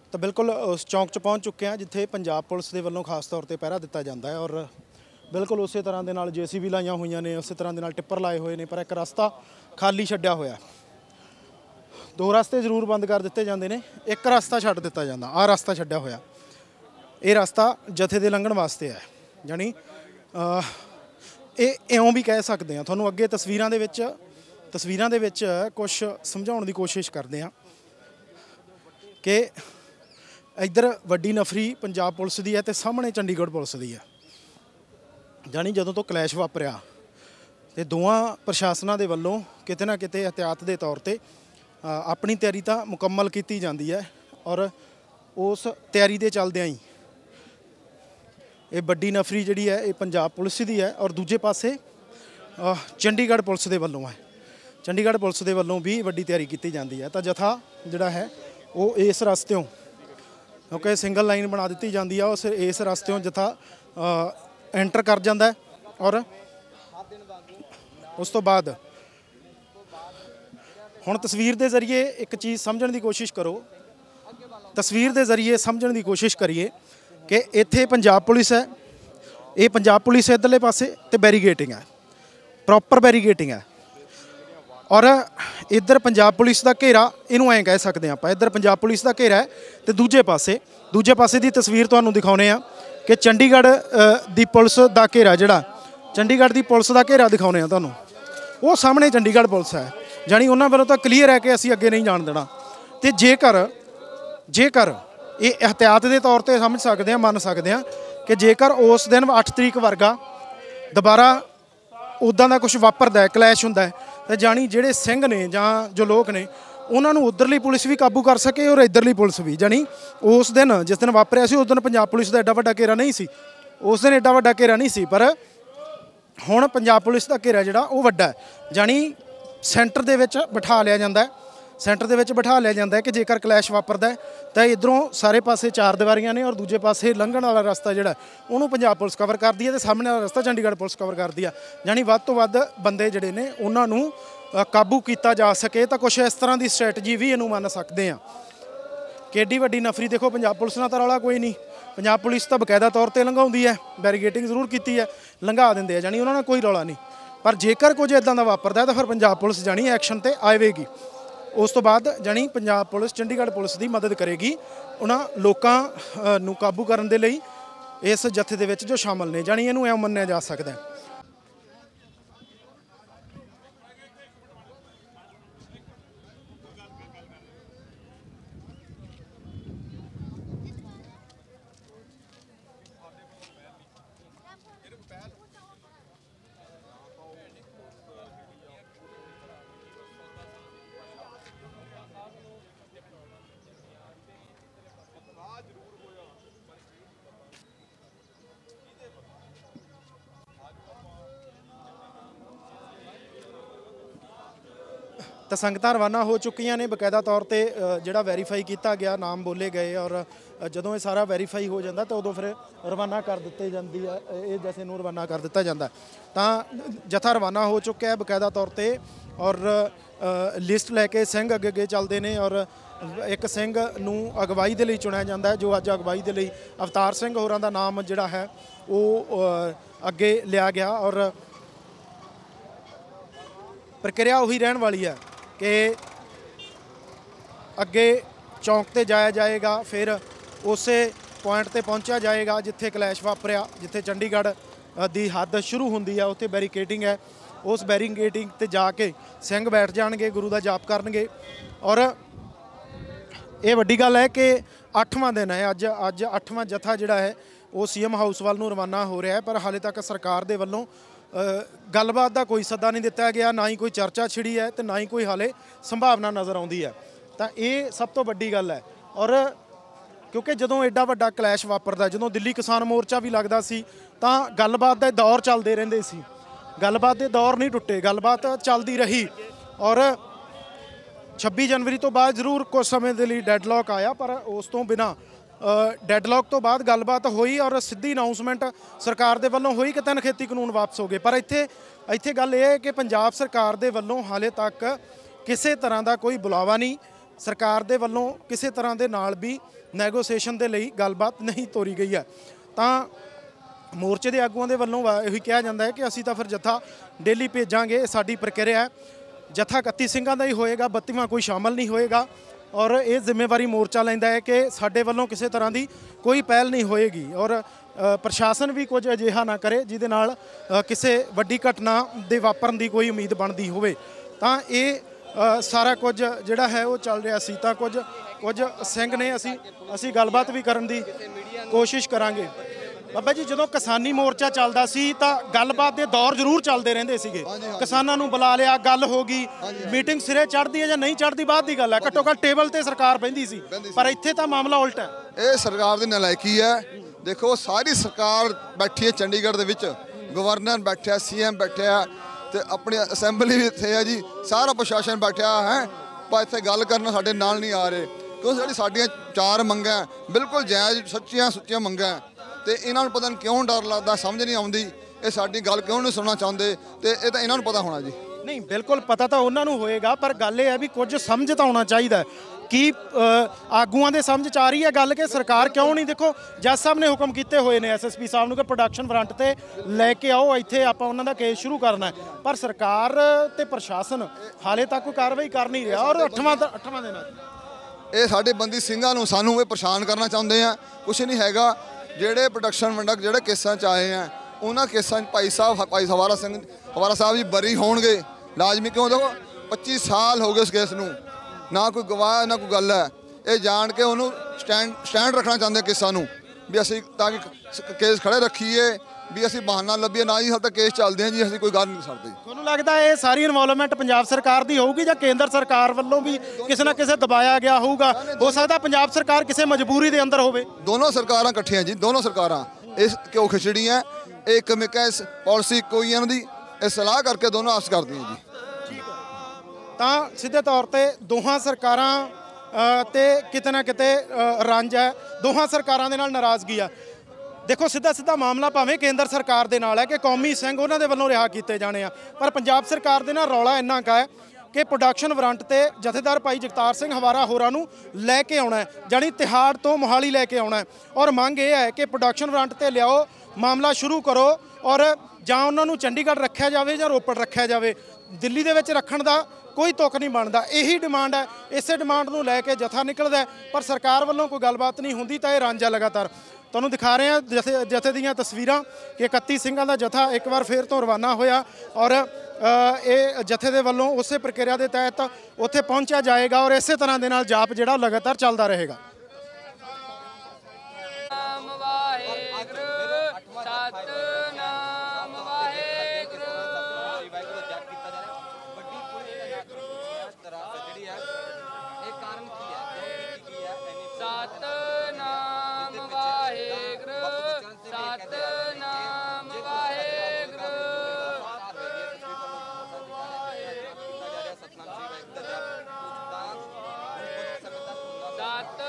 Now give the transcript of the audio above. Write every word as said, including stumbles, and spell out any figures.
तो बिल्कुल उस चौंक च पहुँच चुके हैं जिथे पंजाब पुलिस के वालों खास तौर पर पहरा दिता जाता है और बिल्कुल उस तरह के नाल जे सी बी लाइया हुई ने, उस तरह के नाल टिप्पर लाए हुए हैं, पर एक रास्ता खाली छड्डिया होया। दो रास्ते जरूर बंद कर दिते जाते हैं, एक रास्ता छड्ड दिता जाता, आ रास्ता छड्डिया होया। ये रास्ता जथे दे लंघण वास्ते है, जानी ये इउं भी कह सकते हैं। तुहानूं अगे तस्वीरां दे विच तस्वीरां दे विच कुछ समझाउण दी कोशिश करते हैं कि इधर वड्डी नफरी पंजाब पुलिस की है तो सामने चंडीगढ़ पुलिस की है। जानी जदों तो क्लैश वापरिया तो दोवां प्रशासनां दे वल्लों किते ना किते एहतियात के तौर पर अपनी तैयारी तो मुकम्मल की जाती है और उस तैयारी के चलदियां ही ये वड्डी नफरी जिहड़ी है ये पंजाब पुलिस की है और दूजे पासे चंडीगढ़ पुलिस के वल्लों है। चंडीगढ़ पुलिस के वल्लों भी वड्डी तैयारी की जाती है। तो जथा जिहड़ा है वो इस रस्त्यों क्योंकि सिंगल लाइन बना दी जाती है, उस इस रस्त्यों जथा एंटर कर जाता है और उस तो बाद हुण तस्वीर के जरिए एक चीज़ समझण की कोशिश करो, तस्वीर के जरिए समझण की कोशिश करिए कि इत्थे पंजाब पुलिस है, ये पंजाब पुलिस इधरले पासे तो बैरीगेटिंग है, प्रॉपर बैरीगेटिंग है और इधर पंजाब पुलिस का घेरा इनू ऐं कह सकते हैं आप, इधर पंजाब पुलिस का घेरा है तो दूजे पासे दूजे पासे की तस्वीर तुहानूं दिखाउने आ कि चंडीगढ़ दी पुलिस का घेरा जिहड़ा चंडीगढ़ की पुलिस का घेरा दिखाउने आ तुहानूं, वो सामने चंडीगढ़ पुलिस है। जानी उन्होंने वालों तो क्लीयर है कि असीं अगे नहीं जाण देना। तो जेकर जेकर ये एहतियात के तौर पर समझ सकते हैं, मन सकते हैं कि जेकर उस दिन अठ तरीक वर्गा दोबारा उदा का कुछ वापरदा है, क्लैश हुंदा है, तो जानी जिहड़े सिंह ने जां जो लोग ने उन्होंने उधरली पुलिस भी काबू कर सके और इधरली पुलिस भी। जानी उस दिन जिस दिन वापरिया सी उस दिन पंजाब पुलिस का एडा वड्डा घेरा नहीं सी, उस दिन एडा वड्डा घेरा नहीं सी, पर हुण पंजाब पुलिस का घेरा जिहड़ा वो वड्डा है। जानी सेंटर दे विच बिठा लिया जाता है, सेंटर दे विच बिठा लिया जाता है कि जेकर क्लैश वापरदा है तो इधरों सारे पासे चार दीवारियां ने और दूजे पासे लंघण वाला रास्ता जिहड़ा उन्होंने पंजाब पुलिस कवर करती है तो सामने वाला रास्ता चंडीगढ़ पुलिस कवर करती है। जानी वध तो वध बंदे जिहड़े ने उन्होंने काबू किया जा सके तो कुछ इस तरह की स्ट्रैटजी भी इनू मन सकते हैं कि एड्डी वड्डी नफरी। देखो पंजाब पुलिस नाल तां रौला कोई नहीं, पंजाब पुलिस तो बकायदा तौर पर लंघाउंदी है, बैरीगेटिंग जरूर की है, लंघा देंदे है, जानी उन्होंने कोई रौला नहीं। पर जेकर कुछ इदां दा वापरदा है तो फिर पंजाब पुलिस जानी एक्शन ते आवेगी। उस तो बाद जानी पंजाब पुलिस चंडीगढ़ पुलिस की मदद करेगी उन्हां लोकां नूं काबू करन दे लई इस जत्थे दे विच जो शामिल ने। जानी इहनूं इउं मन्निया जा सकदा है। तो संगतां रवाना हो चुकियां ने बकायदा तौर पर जिहड़ा वैरीफाई किया गया, नाम बोले गए और जदों ये सारा वैरीफाई हो जाता तो उदों फिर रवाना कर दिते जाती है, ये जैसे नूं रवाना कर दिता जाता है। तो जथा रवाना हो चुका है बकायदा तौर पर और लिस्ट लैके सिंह अगे अगे चलते हैं और एक सिंह नूं अगवाई दे लई चुनिया जाता है जो अज अगवाई दे लई अवतार सिंह होरां दा नाम जिहड़ा है वो अगे लिया गया और प्रक्रिया उही रहन वाली है कि अगे चौंक ते जाया जाएगा, फिर उस पॉइंट ते पहुँचा जाएगा जिथे क्लैश वापरिया, जिथे चंडीगढ़ दी हद शुरू होंदी है उत्थे बैरीकेटिंग है, उस बैरीकेटिंग ते जाके सिंह बैठ जाणगे, गुरु का जाप करनगे। और ये वड्डी गल है कि अठवां दिन है अज अज अठवां जत्था जिहड़ा है वो सी एम हाउस वाल नूं रवाना हो रहा है, पर हाले तक सरकार दे वल्लों गलबात का कोई सद्दा नहीं दिता गया, ना ही कोई चर्चा छिड़ी है तो ना ही कोई हाले संभावना नज़र आउंदी है। तो ये सब तो वड्डी गल है। और क्योंकि जदों एडा वड्डा क्लैश वापरदा, जदों दिल्ली किसान मोर्चा भी लगदा सी तां गलबात दे दौर चलदे रहिंदे सी, गलबात दे दौर नहीं टुटे, गलबात चलदी रही और छब्बी जनवरी तो बाद जरूर कुछ समय के लिए डैडलॉक आया, पर उस तो बिना डैडलॉक तो बाद गलबात हुई और सीधी अनाउंसमेंट सरकार दे वल्लों हुई कि तीन खेती कानून वापस हो गए। पर इत्थे इत्थे गल ये है कि पंजाब सरकार दे वल्लों हाले तक किसी तरह का कोई बुलावा नहीं, ਸਰਕਾਰ ਦੇ ਵੱਲੋਂ ਕਿਸੇ ਤਰ੍ਹਾਂ ਦੇ ਨਾਲ ਵੀ ਨੈਗੋਸੀਏਸ਼ਨ ਦੇ ਲਈ ਗੱਲਬਾਤ ਨਹੀਂ ਤੋਰੀ ਗਈ ਹੈ। ਤਾਂ ਮੋਰਚੇ ਦੇ ਆਗੂਆਂ ਦੇ ਵੱਲੋਂ ਇਹੀ ਕਿਹਾ ਜਾਂਦਾ ਹੈ ਕਿ ਅਸੀਂ ਤਾਂ ਫਿਰ ਜੱਥਾ ਡੇਲੀ ਭੇਜਾਂਗੇ, ਇਹ ਸਾਡੀ ਪ੍ਰਕਿਰਿਆ ਹੈ। ਜੱਥਾ ਇਕੱਤੀ ਸਿੰਘਾਂ ਦਾ ਹੀ ਹੋਏਗਾ, ਬੱਤੀਵਾਂ ਕੋਈ ਸ਼ਾਮਲ ਨਹੀਂ ਹੋਏਗਾ। ਔਰ ਇਹ ਜ਼ਿੰਮੇਵਾਰੀ ਮੋਰਚਾ ਲੈਂਦਾ ਹੈ ਕਿ ਸਾਡੇ ਵੱਲੋਂ ਕਿਸੇ ਤਰ੍ਹਾਂ ਦੀ ਕੋਈ ਪਹਿਲ ਨਹੀਂ ਹੋਏਗੀ ਔਰ ਪ੍ਰਸ਼ਾਸਨ ਵੀ ਕੁਝ ਅਜਿਹਾ ਨਾ ਕਰੇ ਜਿਹਦੇ ਨਾਲ ਕਿਸੇ ਵੱਡੀ ਘਟਨਾ ਦੇ ਵਾਪਰਨ ਦੀ ਕੋਈ ਉਮੀਦ ਬਣਦੀ ਹੋਵੇ। ਤਾਂ ਇਹ ਸਾਰਾ ਕੁਝ ਜਿਹੜਾ ਹੈ ਉਹ ਚੱਲ ਰਿਹਾ ਸੀ। ਤਾਂ ਕੁਝ ਕੁਝ ਸਿੰਘ ਨੇ ਅਸੀਂ ਅਸੀਂ ਗੱਲਬਾਤ ਵੀ ਕਰਨ ਦੀ ਕੋਸ਼ਿਸ਼ ਕਰਾਂਗੇ। ਬਾਬਾ ਜੀ, ਜਦੋਂ ਕਿਸਾਨੀ ਮੋਰਚਾ ਚੱਲਦਾ ਸੀ ਤਾਂ ਗੱਲਬਾਤ ਦੇ ਦੌਰ ਜ਼ਰੂਰ ਚੱਲਦੇ ਰਹਿੰਦੇ ਸੀਗੇ। ਕਿਸਾਨਾਂ ਨੂੰ ਬੁਲਾ ਲਿਆ, ਗੱਲ ਹੋ ਗਈ, ਮੀਟਿੰਗ ਸਿਰੇ ਚੜ੍ਹਦੀ ਹੈ ਜਾਂ ਨਹੀਂ ਚੜ੍ਹਦੀ ਬਾਅਦ ਦੀ ਗੱਲ ਹੈ। ਘੱਟੋ ਘੱਟ ਟੇਬਲ ਤੇ ਸਰਕਾਰ ਬਹਿੰਦੀ ਸੀ, ਪਰ ਇੱਥੇ ਤਾਂ ਮਾਮਲਾ ਉਲਟਾ ਹੈ। ਇਹ ਸਰਕਾਰ ਦੀ ਨਲਾਇਕੀ ਹੈ। ਦੇਖੋ, ਸਾਰੀ ਸਰਕਾਰ ਬੈਠੀ ਹੈ ਚੰਡੀਗੜ੍ਹ ਦੇ ਵਿੱਚ, ਗਵਰਨਰ ਬੈਠਿਆ, ਸੀ ਐਮ ਬੈਠਿਆ ਤੇ ਆਪਣੀ ਅਸੈਂਬਲੀ ਵੀ ਇੱਥੇ ਹੈ ਜੀ, ਸਾਰਾ ਪ੍ਰਸ਼ਾਸਨ ਬੈਠਿਆ ਹੈ, ਪਰ ਇੱਥੇ ਗੱਲ ਕਰਨ ਸਾਡੇ ਨਾਲ ਨਹੀਂ ਆ ਰਹੇ ਕਿਉਂ? ਜਿਹੜੀ ਸਾਡੀਆਂ ਚਾਰ ਮੰਗਾਂ ਬਿਲਕੁਲ ਜਾਇਜ਼, ਸੱਚੀਆਂ ਸੁੱਚੀਆਂ ਮੰਗਾਂ, ਤੇ ਇਹਨਾਂ ਨੂੰ ਪਤਾ ਨਹੀਂ ਕਿਉਂ ਡਰ ਲੱਗਦਾ, ਸਮਝ ਨਹੀਂ ਆਉਂਦੀ, ਇਹ ਸਾਡੀ ਗੱਲ ਕਿਉਂ ਨਹੀਂ ਸੁਣਨਾ ਚਾਹੁੰਦੇ, ਤੇ ਇਹ ਤਾਂ ਇਹਨਾਂ ਨੂੰ ਪਤਾ ਹੋਣਾ ਜੀ। ਨਹੀਂ, ਬਿਲਕੁਲ ਪਤਾ ਤਾਂ ਉਹਨਾਂ ਨੂੰ ਹੋਏਗਾ, ਪਰ ਗੱਲ ਇਹ ਹੈ ਵੀ ਕੁਝ ਸਮਝ ਤਾਂ ਆਉਣਾ ਚਾਹੀਦਾ। ਕੀ ਆਗੂਆਂ ਦੇ ਸਮਝ 'ਚ ਆ ਰਹੀ ਹੈ ਗੱਲ ਕਿ ਸਰਕਾਰ ਕਿਉਂ ਨਹੀਂ? ਦੇਖੋ, ਜੱਜ ਸਾਹਿਬ ਨੇ ਹੁਕਮ ਕੀਤੇ ਹੋਏ ਨੇ ਐਸ ਐਸ ਪੀ ਸਾਹਿਬ ਨੂੰ ਕਿ ਪ੍ਰੋਡਕਸ਼ਨ ਫਰੰਟ ਤੇ ਲੈ ਕੇ ਆਓ, ਇੱਥੇ ਆਪਾਂ ਉਹਨਾਂ ਦਾ ਕੇਸ ਸ਼ੁਰੂ ਕਰਨਾ ਹੈ, ਪਰ ਸਰਕਾਰ ਤੇ ਪ੍ਰਸ਼ਾਸਨ ਹਾਲੇ ਤੱਕ ਕੋਈ ਕਾਰਵਾਈ ਕਰ ਨਹੀਂ ਰਿਹਾ। ਔਰ ਅੱਠਵਾਂ ਅੱਠਵਾਂ ਦਿਨ ਇਹ ਸਾਡੇ ਬੰਦੀ ਸਿੰਘਾਂ ਨੂੰ, ਸਾਨੂੰ ਇਹ ਪਰੇਸ਼ਾਨ ਕਰਨਾ ਚਾਹੁੰਦੇ ਆ, ਕੁਛ ਨਹੀਂ ਹੈਗਾ। ਜਿਹੜੇ ਪ੍ਰੋਡਕਸ਼ਨ ਫਰੰਟ ਜਿਹੜੇ ਕੇਸਾਂ 'ਚ ਆਏ ਆ, ਉਹਨਾਂ ਕੇਸਾਂ 'ਚ ਭਾਈ ਸਾਹਿਬ ਭਾਈ ਹਵਾਰਾ ਸਿੰਘ ਹਵਾਰਾ ਸਾਹਿਬ ਜੀ ਬਰੀ ਹੋਣਗੇ ਲਾਜ਼ਮੀ। ਕਿਉਂ? ਦੇਖੋ, ਪੱਚੀ ਸਾਲ ਹੋ ਗਏ ਉਸ ਕੇਸ ਨੂੰ, ਨਾ ਕੋਈ ਗਵਾਹ ਨਾ ਕੋਈ ਗੱਲ ਹੈ। ਇਹ ਜਾਣ ਕੇ ਉਹਨੂੰ ਸਟੈਂਡ ਸਟੈਂਡ ਰੱਖਣਾ ਚਾਹੁੰਦੇ ਕੇਸਾਂ ਨੂੰ ਵੀ ਅਸੀਂ ਤਾਂ ਕਿ ਕੇਸ ਖੜੇ ਰੱਖੀਏ, ਵੀ ਅਸੀਂ ਬਹਾਨਾ ਲੱਭੀਏ ਨਾ ਜੀ। ਹਾਲੇ ਤੱਕ ਕੇਸ ਚੱਲਦੇ ਆ ਜੀ, ਅਸੀਂ ਕੋਈ ਗੱਲ ਨਹੀਂ ਸਕਦੇ। ਤੁਹਾਨੂੰ ਲੱਗਦਾ ਇਹ ਸਾਰੀ ਇਨਵੋਲਵਮੈਂਟ ਪੰਜਾਬ ਸਰਕਾਰ ਦੀ ਹੋਊਗੀ ਜਾਂ ਕੇਂਦਰ ਸਰਕਾਰ ਵੱਲੋਂ ਵੀ ਕਿਸੇ ਨਾ ਕਿਸੇ ਦਬਾਇਆ ਗਿਆ ਹੋਊਗਾ? ਹੋ ਸਕਦਾ ਪੰਜਾਬ ਸਰਕਾਰ ਕਿਸੇ ਮਜਬੂਰੀ ਦੇ ਅੰਦਰ ਹੋਵੇ। ਦੋਨੋਂ ਸਰਕਾਰਾਂ ਇਕੱਠੀਆਂ ਜੀ, ਦੋਨੋਂ ਸਰਕਾਰਾਂ ਇਸ ਕਿਉਂ ਖਿਚੜੀਆਂ, ਇਹ ਇੱਕ ਮਿਕਾ ਪਾਲਿਸੀ ਕੋਈ ਇਹਨਾਂ ਦੀ ਇਹ ਸਲਾਹ ਕਰਕੇ ਦੋਨੋਂ ਆਪਸ ਕਰਦੀਆਂ ਜੀ। ਤਾਂ ਸਿੱਧੇ ਤੌਰ ਤੇ ਦੋਹਾਂ ਸਰਕਾਰਾਂ ਤੇ ਕਿਤੇ ਨਾ ਕਿਤੇ ਰੰਜ ਹੈ, ਦੋਹਾਂ ਸਰਕਾਰਾਂ ਦੇ ਨਾਲ ਨਾਰਾਜ਼ਗੀ ਆ। ਦੇਖੋ, ਸਿੱਧਾ ਸਿੱਧਾ ਮਾਮਲਾ ਭਾਵੇਂ ਕੇਂਦਰ ਸਰਕਾਰ ਦੇ ਨਾਲ ਹੈ ਕਿ ਕੌਮੀ ਸਿੰਘ ਉਹਨਾਂ ਦੇ ਵੱਲੋਂ ਰਿਹਾ ਕੀਤੇ ਜਾਣੇ ਆ, ਪਰ ਪੰਜਾਬ ਸਰਕਾਰ ਦੇ ਨਾਲ ਰੌਲਾ ਇੰਨਾ ਕੁ ਹੈ ਕਿ ਪ੍ਰੋਡਕਸ਼ਨ ਵਾਰੰਟ ਤੇ ਜਥੇਦਾਰ ਭਾਈ ਜਗਤਾਰ ਸਿੰਘ ਹਵਾਰਾ ਹੋਰਾਂ ਨੂੰ ਲੈ ਕੇ ਆਉਣਾ, ਜਾਣੀ ਤਿਹਾੜ ਤੋਂ ਮੋਹਾਲੀ ਲੈ ਕੇ ਆਉਣਾ। ਔਰ ਮੰਗ ਇਹ ਹੈ ਕਿ ਪ੍ਰੋਡਕਸ਼ਨ ਵਾਰੰਟ ਤੇ ਲਿਆਓ, ਮਾਮਲਾ ਸ਼ੁਰੂ ਕਰੋ, ਔਰ ਜਾਂ ਉਹਨਾਂ ਨੂੰ ਚੰਡੀਗੜ੍ਹ ਰੱਖਿਆ ਜਾਵੇ ਜਾਂ ਰੋਪੜ ਰੱਖਿਆ ਜਾਵੇ। ਦਿੱਲੀ ਦੇ ਵਿੱਚ ਰੱਖਣ ਦਾ ਕੋਈ ਤੁੱਕ ਨਹੀਂ ਬਣਦਾ। ਇਹੀ ਡਿਮਾਂਡ ਹੈ, ਇਸੇ ਡਿਮਾਂਡ ਨੂੰ ਲੈ ਕੇ ਜਥਾ ਨਿਕਲਦਾ, ਪਰ ਸਰਕਾਰ ਵੱਲੋਂ ਕੋਈ ਗੱਲਬਾਤ ਨਹੀਂ ਹੁੰਦੀ। ਤਾਂ ਇਹ ਰੰਜ ਹੈ ਲਗਾਤਾਰ। ਤੁਹਾਨੂੰ ਦਿਖਾ ਰਹੇ ਹਾਂ ਜਥੇ ਜਥੇ ਦੀਆਂ ਤਸਵੀਰਾਂ ਕਿ ਇਕੱਤੀ ਸਿੰਘਾਂ ਦਾ ਜਥਾ ਇੱਕ ਵਾਰ ਫੇਰ ਤੋਂ ਰਵਾਨਾ ਹੋਇਆ ਔਰ ਇਹ ਜਥੇ ਦੇ ਵੱਲੋਂ ਉਸੇ ਪ੍ਰਕਿਰਿਆ ਦੇ ਤਹਿਤ ਉੱਥੇ ਪਹੁੰਚਿਆ ਜਾਏਗਾ ਔਰ ਇਸੇ ਤਰ੍ਹਾਂ ਦੇ ਨਾਲ ਜਾਪ ਜਿਹੜਾ ਲਗਾਤਾਰ ਚੱਲਦਾ ਰਹੇਗਾ। ਸਤਿ